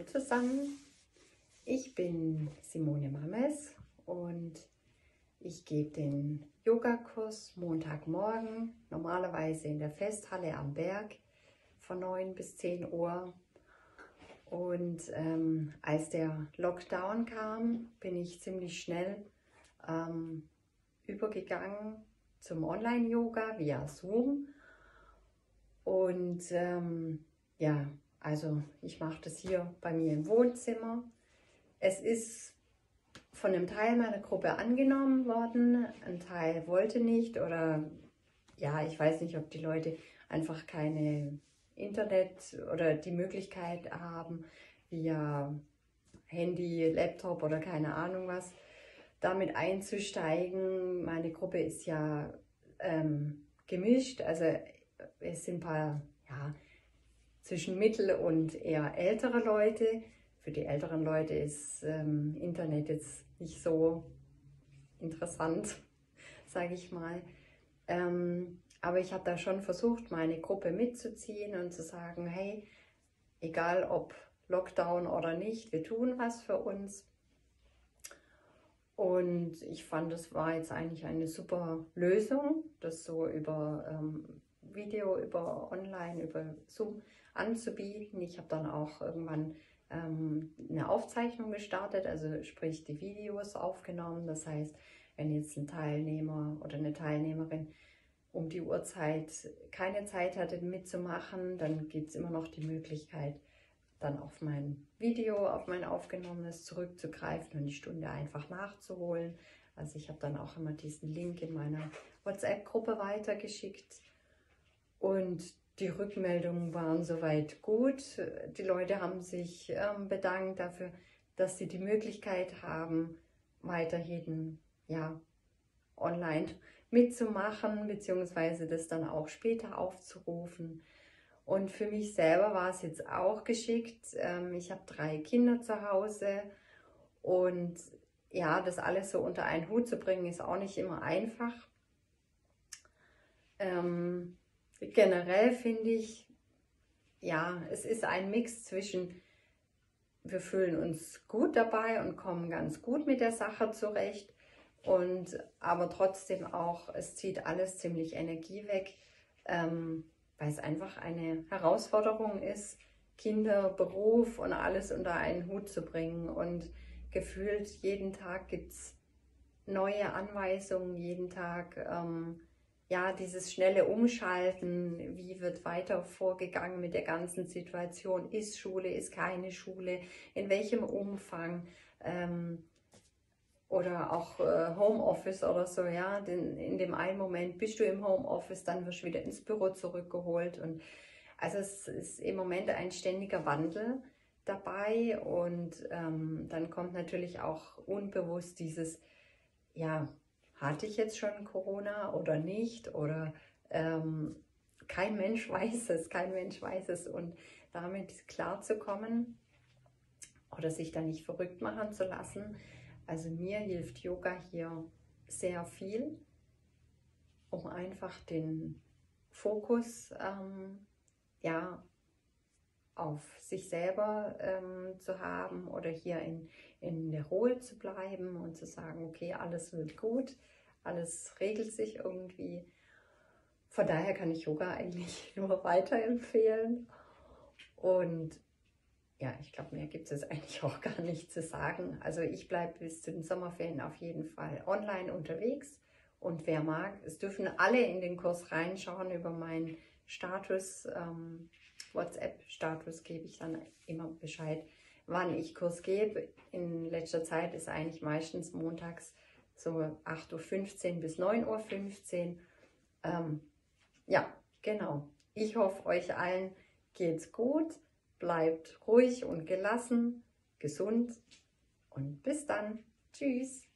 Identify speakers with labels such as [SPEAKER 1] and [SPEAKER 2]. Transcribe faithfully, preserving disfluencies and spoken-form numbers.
[SPEAKER 1] zusammen, ich bin Simone Mames und ich gebe den Yogakurs Montagmorgen, normalerweise in der Festhalle am Berg von neun bis zehn Uhr. Und ähm, als der Lockdown kam, bin ich ziemlich schnell ähm, übergegangen zum Online-Yoga via Zoom. Und ähm, ja, also ich mache das hier bei mir im Wohnzimmer. Es ist von einem Teil meiner Gruppe angenommen worden, ein Teil wollte nicht oder ja, ich weiß nicht, ob die Leute einfach keine Internet oder die Möglichkeit haben, via Handy, Laptop oder keine Ahnung was, damit einzusteigen. Meine Gruppe ist ja ähm, gemischt, also es sind ein paar, ja, zwischen mittel- und eher ältere Leute. Für die älteren Leute ist ähm, Internet jetzt nicht so interessant, sage ich mal. Ähm, aber ich habe da schon versucht, meine Gruppe mitzuziehen und zu sagen, hey, egal ob Lockdown oder nicht, wir tun was für uns. Und ich fand, das war jetzt eigentlich eine super Lösung, das so über ähm, Video, über Online, über Zoom anzubieten. Ich habe dann auch irgendwann ähm, eine Aufzeichnung gestartet, also sprich die Videos aufgenommen. Das heißt, wenn jetzt ein Teilnehmer oder eine Teilnehmerin um die Uhrzeit keine Zeit hatte mitzumachen, dann gibt es immer noch die Möglichkeit, dann auf mein Video, auf mein aufgenommenes zurückzugreifen und die Stunde einfach nachzuholen. Also ich habe dann auch immer diesen Link in meiner WhatsApp-Gruppe weitergeschickt und die Rückmeldungen waren soweit gut. Die Leute haben sich ähm, bedankt dafür, dass sie die Möglichkeit haben, weiterhin ja, online mitzumachen, beziehungsweise das dann auch später aufzurufen. Und für mich selber war es jetzt auch geschickt. Ähm, ich habe drei Kinder zu Hause und ja, das alles so unter einen Hut zu bringen, ist auch nicht immer einfach. Ähm, generell finde ich, ja, es ist ein Mix zwischen, wir fühlen uns gut dabei und kommen ganz gut mit der Sache zurecht, und aber trotzdem auch, es zieht alles ziemlich Energie weg, ähm, weil es einfach eine Herausforderung ist, Kinder, Beruf und alles unter einen Hut zu bringen. Und gefühlt jeden Tag gibt es neue Anweisungen, jeden Tag ähm, ja, dieses schnelle Umschalten, wie wird weiter vorgegangen mit der ganzen Situation, ist Schule, ist keine Schule, in welchem Umfang, ähm, oder auch äh, Homeoffice oder so, ja, denn in dem einen Moment bist du im Homeoffice, dann wirst du wieder ins Büro zurückgeholt und also es ist im Moment ein ständiger Wandel dabei und ähm, dann kommt natürlich auch unbewusst dieses, ja, hatte ich jetzt schon Corona oder nicht oder ähm, kein Mensch weiß es, kein Mensch weiß es und damit klarzukommen oder sich da nicht verrückt machen zu lassen. Also mir hilft Yoga hier sehr viel, um einfach den Fokus ähm, ja, auf sich selber ähm, zu haben oder hier in, in der Ruhe zu bleiben und zu sagen, okay, alles wird gut, alles regelt sich irgendwie. Von daher kann ich Yoga eigentlich nur weiterempfehlen. Und ja, ich glaube, mehr gibt es eigentlich auch gar nicht zu sagen. Also ich bleibe bis zu den Sommerferien auf jeden Fall online unterwegs. Und wer mag, es dürfen alle in den Kurs reinschauen. Über meinen Status, ähm, WhatsApp-Status gebe ich dann immer Bescheid, wann ich Kurs gebe. In letzter Zeit ist eigentlich meistens montags so acht Uhr fünfzehn bis neun Uhr fünfzehn. Ähm, ja, genau. Ich hoffe, euch allen geht's gut. Bleibt ruhig und gelassen, gesund und bis dann. Tschüss.